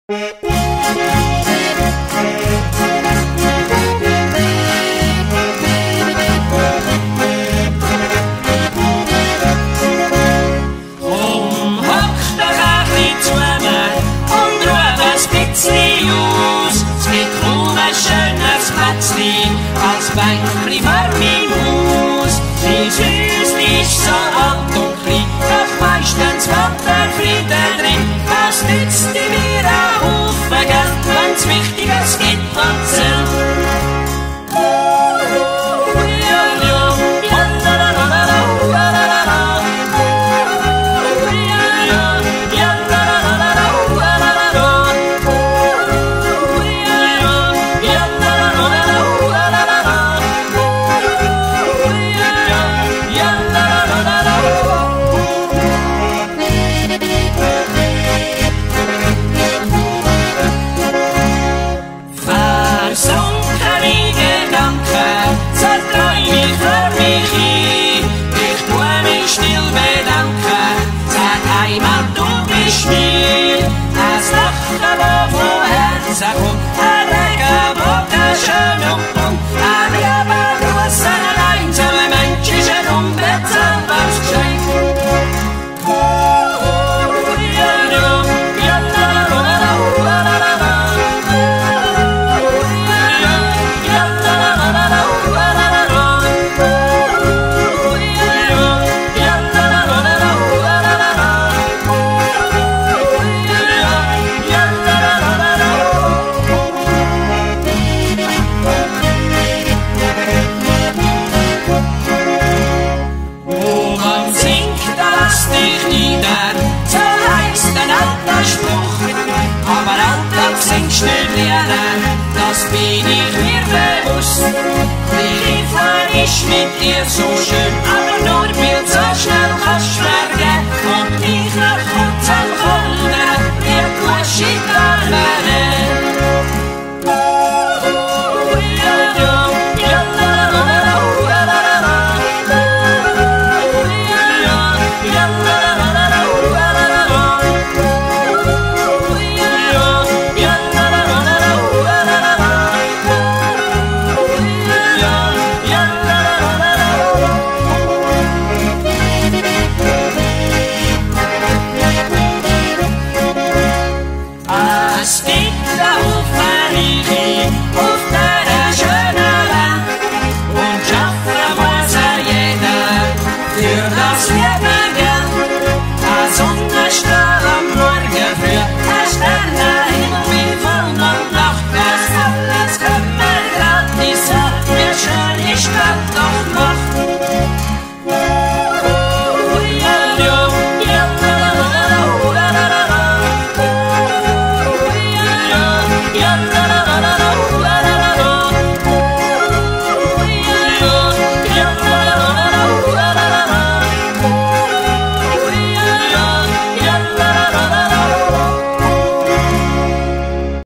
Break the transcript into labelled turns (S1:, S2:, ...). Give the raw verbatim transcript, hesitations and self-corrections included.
S1: Als Bänkli vor meinem Haus. Mein Haus ist so alt und klein, doch meistens wohnt der Frieden drin. Was nützt die mir ein Haufen Geld, wenn's Wichtiges gibt, was zählt? Sag und ein Regenbogen, schön und bunt, ein lieber Gruß an ein einsamer Mensch ist ein unbezahlbares Geschenk. Aber Alltag singst nicht lernen, das bin ich mir bewusst. Die Liebe ist mit dir so schön, aber nur weil so schnell kannst schwärgen und mich noch kurz am Wundern, wie du hast in es gibt einen Haufen